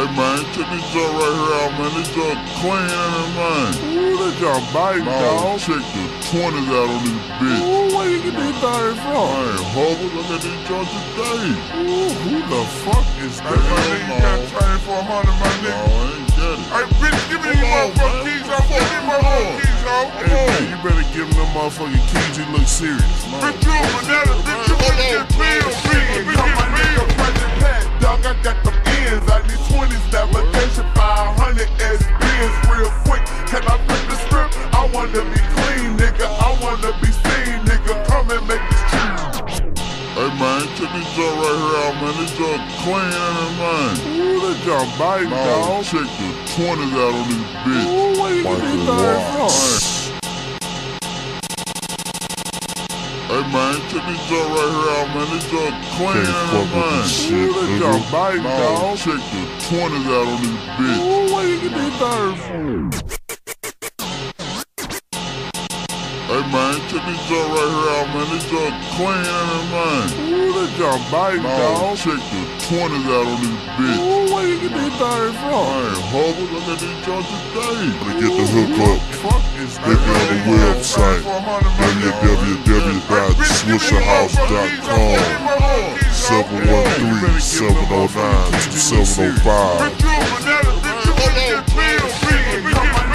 Hey man, check this joint right here out, man. This joint clean in it, man. Ooh, that joint biting, dog. Check the 20s out on this bitch. Ooh, where you get this thing from? Man, Hubble, look at this joint today. Ooh, who the fuck is that? Hey, You got trained for 100, my No, nigga. I ain't get it. Hey, bitch, give me these motherfucking keys, ho. Give me my motherfucking keys, ho. Hey, man, you better give him them motherfucking keys. He look serious, man. Bitch, you a banana, bitch, you better get bills, bitch, get bills. Dog, I got them ends. I need 20s, navigation, 500 S-Bins real quick. Can I flip the script? I wanna be clean, nigga. I wanna be seen, nigga. Come and make this cheese. Hey man, check this joint right here out, man. This joint clean in it, man. Ooh, that joint biting, dog. Check the 20s out on this bitch. Ooh, where you get this thing from? Hey man, check this joint right here out, man. This joint clean in it, man. Ooh, that joint biting, dog. Check the 20s out on this bitch. Ooh, where you get this thing from? Hey man, check this joint right here out, man. This joint clean in it, man. Ooh, that joint biting, dog. Check the 20s out on this bitch. Ooh, where you get this thing from? Man, Hubble, look at this joint today. To get the hookup, Fuck is hit me on the website, www.swisherhouse.com, 713-709-2705. Bitch, you a banana, bitch, you better get bills, bitch, get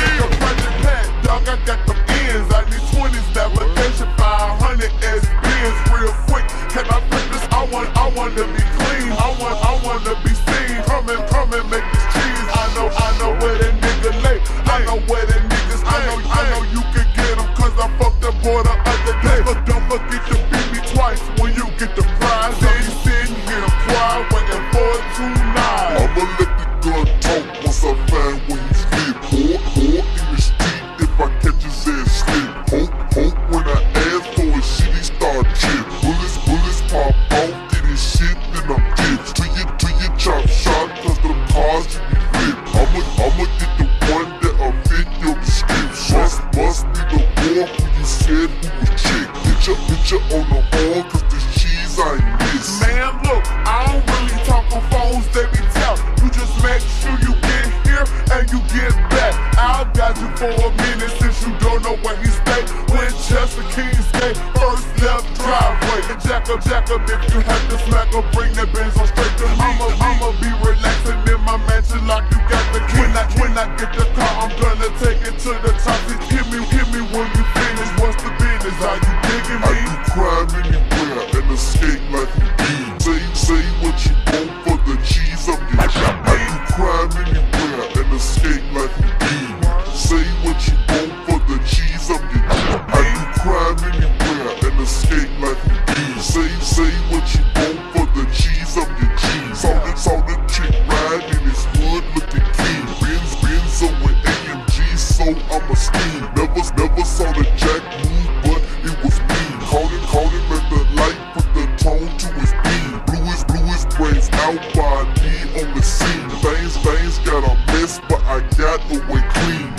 bills. Dog, I got them ends. I need 20s, navigation, 500 S-Bins real quick. Can I flip this? I wanna be clean. I wanna be seen. Come and make this cheese. I know where that nigga lay. I know where that niggas. I know you can get him, cause I fucked that boy the other day. But don't forget to beat me twice when you get the prize. Then you sitting here quiet, waiting for it tonight. I'ma let the gun talk once I find where you slip. Or in the street if I catch his ass slip. Hope when I ask for his shit, he start chip. Bullets pop off, get his shit, then I'm dipped. To your chop shot, cause them cars you be flipped. I'ma get the one that'll fit your description. Must be the boy who you said who was chick. Picture on the horn, cause the cheese I ain't miss. Man, look, I don't really talk on phones, they be tell. You just make sure you get here and you get back. I'll got you for a minute since you don't know where he stay. Winchester, Kingsgate, first left driveway. Jack up if you have to smack or bring that Benz on straight to me. I'ma be relaxing in my mansion like you got the key. When I get the car, I'm gonna take it to the top. Hit me when you finish. What's the business? Are you digging I me? do crime anywhere and escape like Houdini. Say what you want for the cheese, I'm your cheese. I do crime anywhere and escape like Houdini. Say what you want for the cheese, I'm your cheese. I do crime anywhere and escape like Houdini. Say what you want for the cheese, I'm your cheese. Saw the chick ride in his hood looking keen. Benz with AMG, so I'm a steam. Never saw the jack move, but it was mean. Caught him at the light, put the tone to his beam. Blew his brains out by me on the scene. Things got a mess, but I got away clean.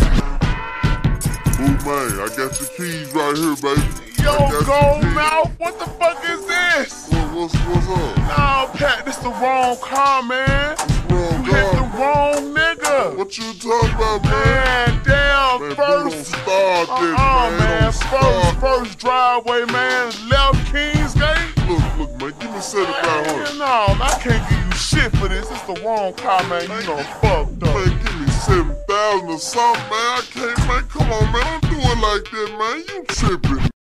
Ooh man, I got your keys right here, baby. Yo, Goldmouth, what the fuck is this? What's up? Nah, Pat, this the wrong car, man. Wrong You hit the guy. wrong nigga. What you talking about, man? Man, damn, Man, first. don't start this, Man, Don't start. first driveway, man. Left Kingsgate. Look, man, give me 7,500. No, man, I can't give you shit for this. It's the wrong car, man. You know, fucked up. Man, give me 7,000 or something, man. I can't, man. Come on, man. Don't do it like that, man. You tripping.